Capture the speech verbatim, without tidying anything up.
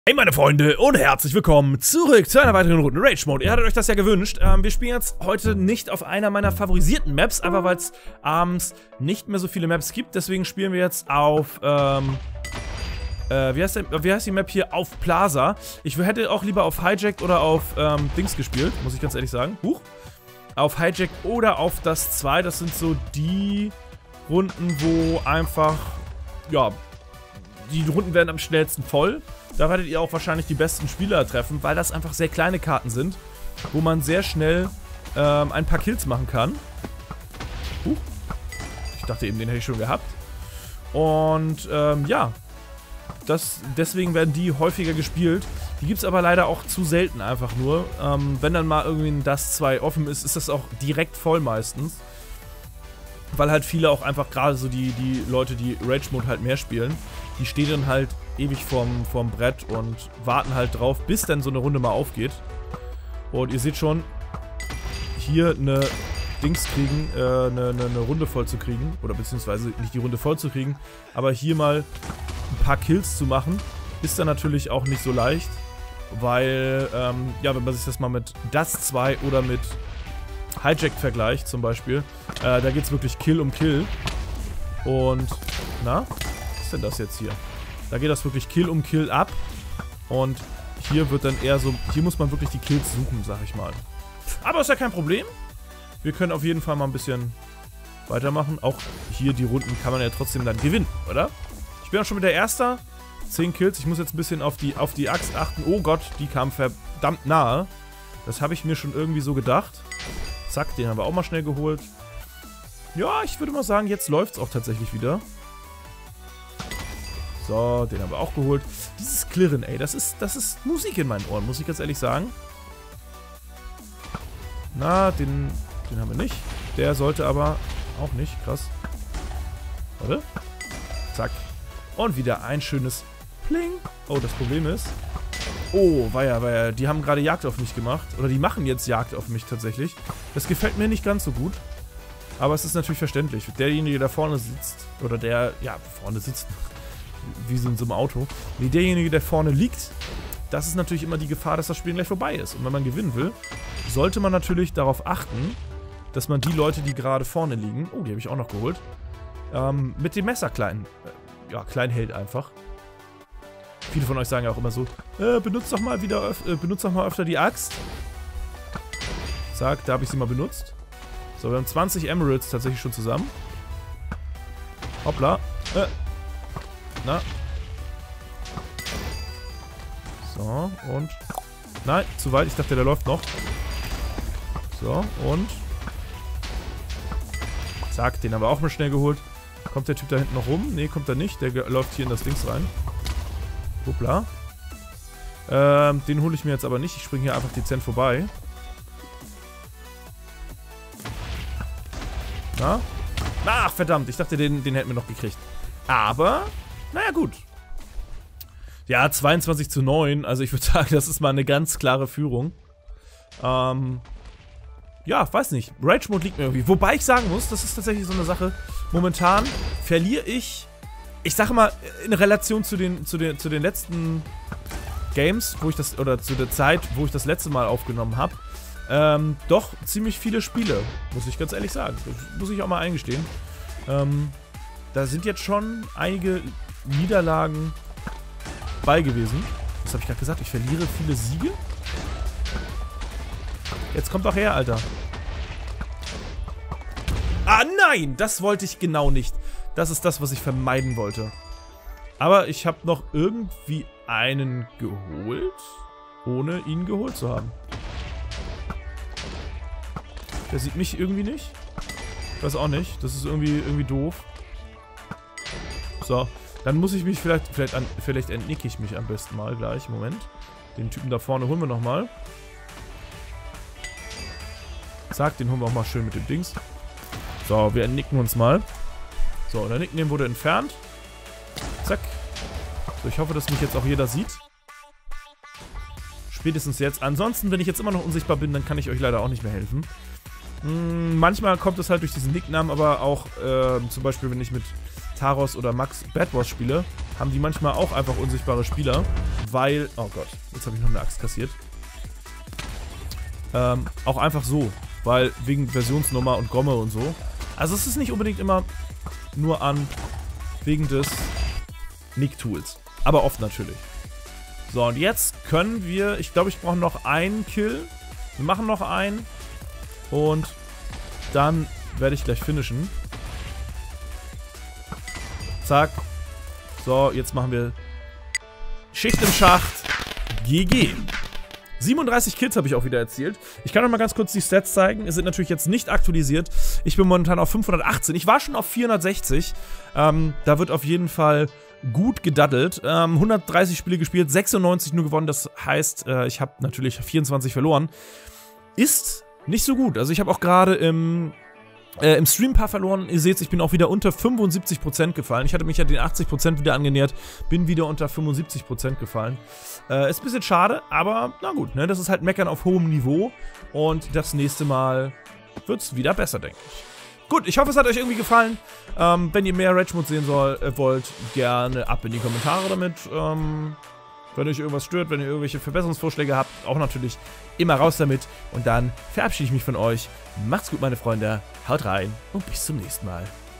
Hey meine Freunde und herzlich willkommen zurück zu einer weiteren Runde Rage Mode. Ihr hattet euch das ja gewünscht. Ähm, wir spielen jetzt heute nicht auf einer meiner favorisierten Maps, einfach weil es abends nicht mehr so viele Maps gibt. Deswegen spielen wir jetzt auf, ähm, äh, wie heißt, der, wie heißt die Map hier? Auf Plaza. Ich hätte auch lieber auf Hijacked oder auf, ähm, Dings gespielt, muss ich ganz ehrlich sagen. Huch. Auf Hijacked oder auf das zwei. Das sind so die Runden, wo einfach, ja, die Runden werden am schnellsten voll. Da werdet ihr auch wahrscheinlich die besten Spieler treffen, weil das einfach sehr kleine Karten sind, wo man sehr schnell ähm, ein paar Kills machen kann. Huch. Ich dachte eben, den hätte ich schon gehabt. Und ähm, ja, das, deswegen werden die häufiger gespielt. Die gibt es aber leider auch zu selten einfach nur. Ähm, wenn dann mal irgendwie ein Dust zwei offen ist, ist das auch direkt voll meistens. Weil halt viele auch einfach, gerade so die, die Leute, die Rage Mode halt mehr spielen, die stehen dann halt ewig vorm, vorm Brett und warten halt drauf, bis dann so eine Runde mal aufgeht. Und ihr seht schon, hier eine Dings kriegen, äh, eine, eine, eine Runde voll zu kriegen, oder beziehungsweise nicht die Runde voll zu kriegen, aber hier mal ein paar Kills zu machen, ist dann natürlich auch nicht so leicht, weil, ähm, ja, wenn man sich das mal mit Dust zwei oder mit Hijacked vergleicht zum Beispiel, äh, da geht es wirklich Kill um Kill. Und, na, was ist denn das jetzt hier? Da geht das wirklich Kill um Kill ab. Und hier wird dann eher so, hier muss man wirklich die Kills suchen, sag ich mal. Aber ist ja kein Problem. Wir können auf jeden Fall mal ein bisschen weitermachen. Auch hier die Runden kann man ja trotzdem dann gewinnen, oder? Ich bin auch schon mit der Erster. zehn Kills. Ich muss jetzt ein bisschen auf die, auf die Axt achten. Oh Gott, die kam verdammt nahe. Das habe ich mir schon irgendwie so gedacht. Zack, den haben wir auch mal schnell geholt. Ja, ich würde mal sagen, jetzt läuft es auch tatsächlich wieder. So, den haben wir auch geholt. Dieses Klirren, ey, das ist, das ist Musik in meinen Ohren, muss ich ganz ehrlich sagen. Na, den, den haben wir nicht. Der sollte aber auch nicht, krass. Warte. Zack. Und wieder ein schönes Pling. Oh, das Problem ist... Oh, weia, weia, die haben gerade Jagd auf mich gemacht. Oder die machen jetzt Jagd auf mich tatsächlich. Das gefällt mir nicht ganz so gut. Aber es ist natürlich verständlich. Derjenige, der vorne sitzt, oder der, ja, vorne sitzt, wie so in so einem Auto. Nee, derjenige, der vorne liegt, das ist natürlich immer die Gefahr, dass das Spiel gleich vorbei ist. Und wenn man gewinnen will, sollte man natürlich darauf achten, dass man die Leute, die gerade vorne liegen, oh, die habe ich auch noch geholt, ähm, mit dem Messer klein, äh, ja, klein hält einfach. Viele von euch sagen ja auch immer so, äh, benutzt doch mal wieder, öf äh, benutzt doch mal öfter die Axt. Zack, da habe ich sie mal benutzt. So, wir haben zwanzig Emeralds tatsächlich schon zusammen. Hoppla. Äh. Na. So, und... Nein, zu weit. Ich dachte, der läuft noch. So, und... Zack, den haben wir auch mal schnell geholt. Kommt der Typ da hinten noch rum? Ne, kommt er nicht. Der läuft hier in das Dings rein. Hoppla. Ähm, den hole ich mir jetzt aber nicht. Ich springe hier einfach dezent vorbei. Na? Ach, verdammt. Ich dachte, den, den hätten wir noch gekriegt. Aber, naja, gut. Ja, zweiundzwanzig zu neun. Also ich würde sagen, das ist mal eine ganz klare Führung. Ähm, ja, weiß nicht. Rage Mode liegt mir irgendwie. Wobei ich sagen muss, das ist tatsächlich so eine Sache. Momentan verliere ich... Ich sage mal, in Relation zu den, zu den, zu den letzten Games, wo ich das, oder zu der Zeit, wo ich das letzte Mal aufgenommen habe, ähm, doch ziemlich viele Spiele, muss ich ganz ehrlich sagen. Das muss ich auch mal eingestehen. Ähm, da sind jetzt schon einige Niederlagen bei gewesen. Was habe ich gerade gesagt? Ich verliere viele Siege? Jetzt kommt doch her, Alter. Ah, nein! Das wollte ich genau nicht. Das ist das, was ich vermeiden wollte. Aber ich habe noch irgendwie einen geholt, ohne ihn geholt zu haben. Der sieht mich irgendwie nicht. Ich weiß auch nicht. Das ist irgendwie, irgendwie doof. So, dann muss ich mich vielleicht, vielleicht, an, vielleicht entnicke ich mich am besten mal gleich. Moment. Den Typen da vorne holen wir nochmal. Zack, den holen wir auch mal schön mit dem Dings. So, wir entnicken uns mal. So, der Nickname wurde entfernt. Zack. So, ich hoffe, dass mich jetzt auch jeder sieht. Spätestens jetzt. Ansonsten, wenn ich jetzt immer noch unsichtbar bin, dann kann ich euch leider auch nicht mehr helfen. Hm, manchmal kommt es halt durch diesen Nicknamen, aber auch äh, zum Beispiel, wenn ich mit Taros oder Max Bad Wars spiele, haben die manchmal auch einfach unsichtbare Spieler, weil... Oh Gott, jetzt habe ich noch eine Axt kassiert. Ähm, auch einfach so, weil wegen Versionsnummer und Gomme und so. Also es ist nicht unbedingt immer nur an wegen des Nick-Tools, aber oft natürlich. So, und jetzt können wir, ich glaube, ich brauche noch einen Kill. Wir machen noch einen und dann werde ich gleich finishen. Zack. So, jetzt machen wir Schicht im Schacht. G G. siebenunddreißig Kills habe ich auch wieder erzielt. Ich kann euch mal ganz kurz die Stats zeigen. Es sind natürlich jetzt nicht aktualisiert. Ich bin momentan auf fünfhundertachtzehn. Ich war schon auf vierhundertsechzig. Ähm, da wird auf jeden Fall gut gedaddelt. Ähm, hundertdreißig Spiele gespielt, sechsundneunzig nur gewonnen. Das heißt, äh, ich habe natürlich vierundzwanzig verloren. Ist nicht so gut. Also ich habe auch gerade im... Äh, im Stream ein paar verloren. Ihr seht, ich bin auch wieder unter fünfundsiebzig Prozent gefallen. Ich hatte mich ja den achtzig Prozent wieder angenähert. Bin wieder unter fünfundsiebzig Prozent gefallen. Äh, ist ein bisschen schade, aber na gut, ne? Das ist halt Meckern auf hohem Niveau. Und das nächste Mal wird es wieder besser, denke ich. Gut, ich hoffe, es hat euch irgendwie gefallen. Ähm, wenn ihr mehr Rage Mode sehen soll, äh, wollt, gerne ab in die Kommentare damit. Ähm, wenn euch irgendwas stört, wenn ihr irgendwelche Verbesserungsvorschläge habt, auch natürlich immer raus damit. Und dann verabschiede ich mich von euch. Macht's gut, meine Freunde. Haut rein und bis zum nächsten Mal.